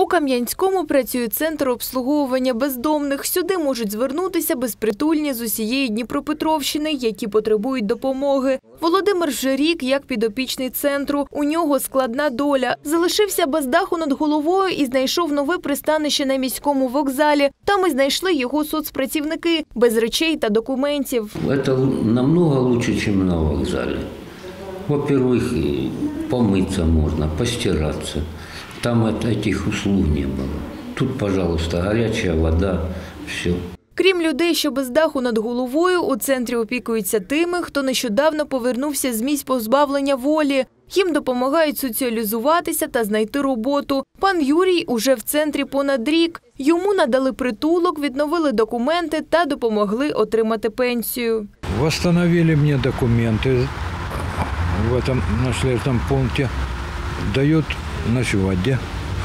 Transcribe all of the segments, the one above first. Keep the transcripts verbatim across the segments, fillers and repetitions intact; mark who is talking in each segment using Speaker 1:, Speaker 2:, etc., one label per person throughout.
Speaker 1: У Кам'янському працює центр обслуговування бездомних. Сюди можуть звернутися безпритульні з усієї Дніпропетровщини, які потребують допомоги. Володимир вже рік як підопічний центру. У нього складна доля. Залишився без даху над головою і знайшов нове пристанище на міському вокзалі. Там і знайшли його соцпрацівники, без речей та документів.
Speaker 2: Це намного краще, ніж на вокзалі. Во-первых, помыться можно, постираться. Там этих услуг не было. Тут, пожалуйста, горячая вода, все.
Speaker 1: Крім людей, що без даху над головою, у центрі опікуються тими, хто нещодавно повернувся з місць позбавлення волі. Їм допомагають соціалізуватися та знайти роботу. Пан Юрій уже в центрі понад рік. Йому надали притулок, відновили документи та допомогли отримати пенсію.
Speaker 3: Восстановили мені документи в этом наследственном пункте. Дают на сегодня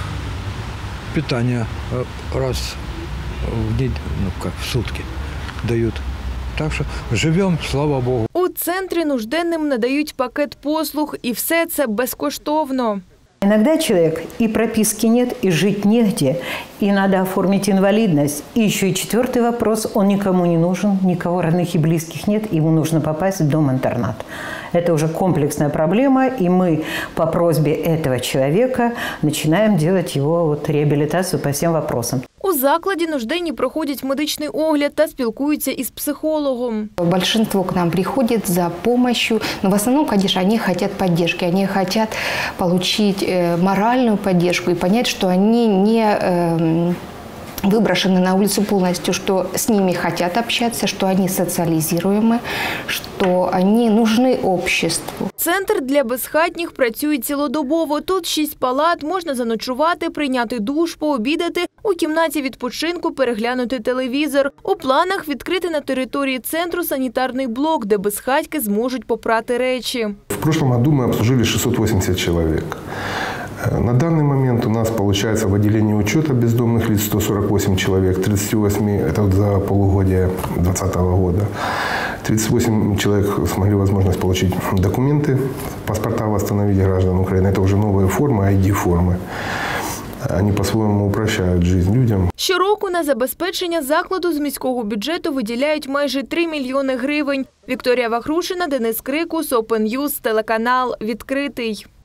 Speaker 3: питание раз в неделю, ну как в сутки дают. Так що живемо, слава Богу.
Speaker 1: У центрі нужденним надають пакет послуг, і все це безкоштовно.
Speaker 4: Иногда человек и прописки нет, и жить негде, и надо оформить инвалидность. И еще и четвертый вопрос, он никому не нужен, никого родных и близких нет, ему нужно попасть в дом-интернат. Это уже комплексная проблема, и мы по просьбе этого человека начинаем делать его вот реабилитацию по всем вопросам.
Speaker 1: У закладі нужденні проходять медичний огляд та спілкуються із психологом.
Speaker 5: Большинство к нам приходит за помощью, но в основном, конечно, они хотят поддержки, они хотят получить моральную поддержку и понять, что они не выброшены на улицу полностью, что с ними хотят общаться, что они социализируемы, что они нужны обществу.
Speaker 1: Центр для безхатніх працює цілодобово. Тут шість палат, можна заночувати, прийняти душ, пообідати, у кімнаті відпочинку переглянути телевізор. У планах відкрити на території центру санітарний блок, де безхатьки зможуть попрати речі.
Speaker 6: В прошлом году мы обслужили шестьсот восемьдесят человек. На данный момент у нас получается в отделении учета бездомных лиц сто сорок восемь человек, тридцать восемь это вот за полугодие две тысячи двадцатого года. тридцать восемь человек смогли возможность получить документы, паспорта восстановить граждан Украины. Это уже новые формы, ай ді-формы. Вони по-своєму упрощають життя людям.
Speaker 1: Щороку на забезпечення закладу з міського бюджету виділяють майже три мільйони гривень. Вікторія Вахрушина, Денис Крикус, Open News, телеканал «Відкритий».